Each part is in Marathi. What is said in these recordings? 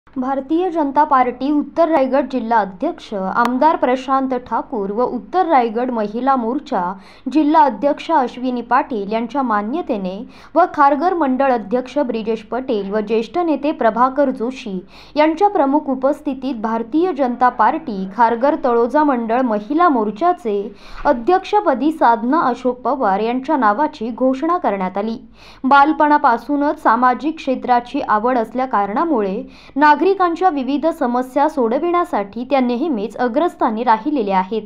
भारतीय जनता पार्टी उत्तर रायगड जिल्हा अध्यक्ष आमदार प्रशांत ठाकूर व उत्तर रायगड महिला मोर्चा जिल्हा अध्यक्ष अश्विनी पाटील यांच्या मान्यतेने व खारघर मंडळ अध्यक्ष ब्रिजेश पटेल व ज्येष्ठ नेते प्रभाकर जोशी यांच्या प्रमुख उपस्थितीत भारतीय जनता पार्टी खारघर तळोजा मंडळ महिला मोर्चाचे अध्यक्षपदी साधना अशोक पवार यांच्या नावाची घोषणा करण्यात आली। बालपणापासूनच सामाजिक क्षेत्राची आवड असल्या कारणामुळे नागरिकांच्या विविध समस्या सोडविण्यासाठी त्या नेहमीच अग्रस्थानी राहिलेल्या आहेत।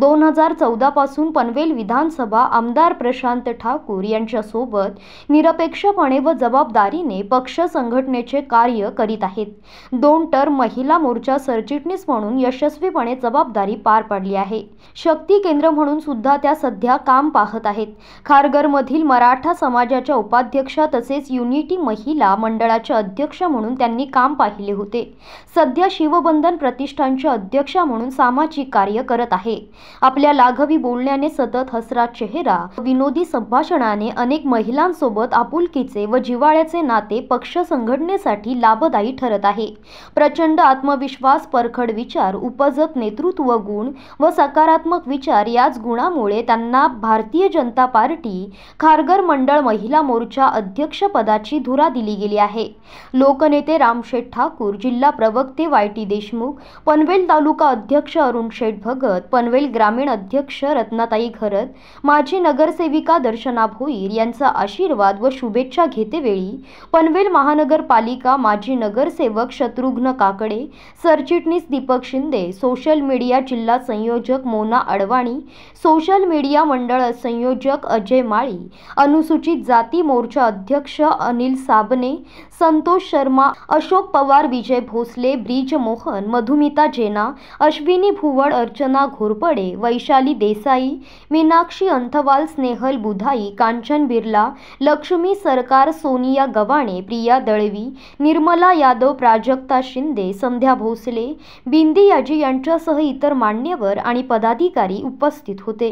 2014 पासून पनवेल विधानसभा आमदार प्रशांत ठाकूर यांच्या सोबत निरपेक्षपणे व जबाबदारीने पक्ष संघटनेचे कार्य करीत आहेत। 2 टर्म महिला मोर्चा सरचिटणीस म्हणून यशस्वीपणे जबाबदारी पार पाडली आहे। शक्ती केंद्र म्हणून सुद्धा त्या सध्या काम पाहत आहेत। खारघरमधील मराठा समाजाच्या उपाध्यक्ष तसेच युनिटी महिला मंडळाच्या अध्यक्ष म्हणून त्यांनी काम पाहिले होते। सध्या शिवबंधन प्रतिष्ठानच्या अध्यक्ष म्हणून सामाजिक कार्य करत आहे। आपल्या लाघवी बोलण्याने, सतत हसरा चेहरा, विनोदी संभाषणाने अनेक महिलांसोबत आपुलकीचे व जिव्हाळ्याचे नाते पक्ष संघटनेसाठी लाभदायी ठरत आहे। प्रचंड आत्मविश्वास, परखड विचार, उपजत नेतृत्व गुण व सकारात्मक विचार याच गुणामुळे त्यांना भारतीय जनता पार्टी खारघर मंडळ महिला मोर्चा अध्यक्षपदाची धुरा दिली गेली आहे। लोकनेते रामशेठ ठाकूर, जिल्हा प्रवक्ते YT देशमुख, पनवेल तालुका अध्यक्ष अरुण शेठ भगत, पनवेल ग्रामीण अध्यक्ष रत्नाताई घरत, माजी नगरसेविका दर्शना भोईर यांचा आशीर्वाद व शुभेच्छा घेतेवेळी पनवेल महानगरपालिका माजी नगरसेवक शत्रुघ्न काकडे, सरचिटणीस दीपक शिंदे, सोशल मीडिया जिल्हा संयोजक मोना अडवाणी, सोशल मीडिया मंडळ संयोजक अजय माळी, अनुसूचित जाती मोर्चा अध्यक्ष अनिल साबणे, संतोष शर्मा, अशोक पवार, विजय भोसले, ब्रिज मोहन, मधुमिता जेना, अश्विनी भुवड, अर्चना घोरपडे, वैशाली देसाई, मीनाक्षी अंथवाल, स्नेहल बुधाई, कांचन बिर्ला, लक्ष्मी सरकार, सोनिया गवाणे, प्रिया दळवी, निर्मला यादव, प्राजक्ता शिंदे, संध्या भोसले, बिंदी याजी यांच्यासह इतर मान्यवर आणि पदाधिकारी उपस्थित होते।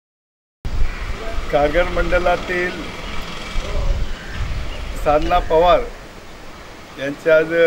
खारघर मंडळातील साधना पवार यांच्या आज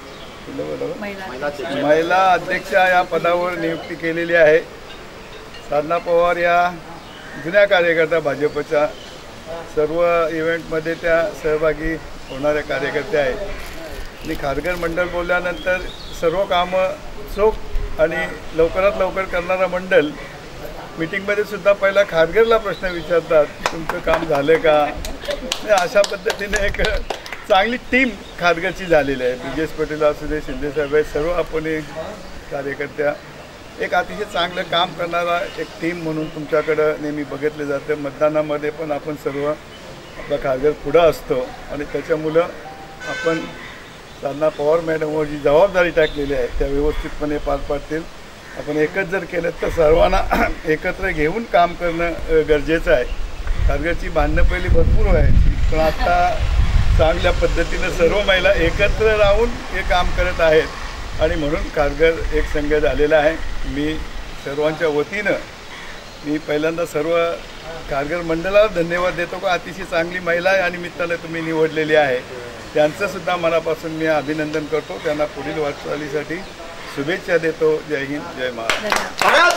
महिला अध्यक्ष या पदावर नियुक्ती केलेली आहे। साधना पवार या जुन्या कार्यकर्त्या, भाजपच्या सर्व इव्हेंटमध्ये त्या सहभागी होणाऱ्या कार्यकर्त्या आहेत आणि खारघर मंडळ बोलल्यानंतर सर्व कामं चोख आणि लवकरात लवकर करणारा मंडळ मीटिंगमध्ये सुद्धा पहिला खारघरला प्रश्न विचारतात, तुमचं काम झालं का। अशा पद्धतीने एक चांगली टीम खारघरची झालेली आहे। ब्रिजेश पटेल असू दे, शिंदे साहेब आहेत, सर्व आपण कार्यकर्त्या एक अतिशय चांगलं काम करणारा एक टीम म्हणून तुमच्याकडं नेहमी बघितलं जातं। मतदानामध्ये पण आपण सर्व आपला खारघर पुढं असतो आणि त्याच्यामुळं आपण साधना पवार मॅडमवर जी जबाबदारी टाकलेली आहे त्या व्यवस्थितपणे पार पाडतील। आपण एकच जर केलं तर सर्वांना एकत्र घेऊन काम करणं गरजेचं आहे। खारघरची भांडणं पहिली भरपूर व्हायची, पण आता चांगल्या पद्धतीनं सर्व महिला एकत्र राहून हे काम करत आहेत आणि म्हणून खारघर एक संघ झालेला आहे। मी सर्वांच्या वतीनं मी पहिल्यांदा सर्व खारघर मंडळाला धन्यवाद देतो का अतिशय चांगली महिला या निमित्तानं तुम्ही निवडलेली आहे। त्यांचंसुद्धा मनापासून मी अभिनंदन करतो, त्यांना पुढील वाटचालीसाठी शुभेच्छा देतो। जय हिंद, जय महाराष्ट्र।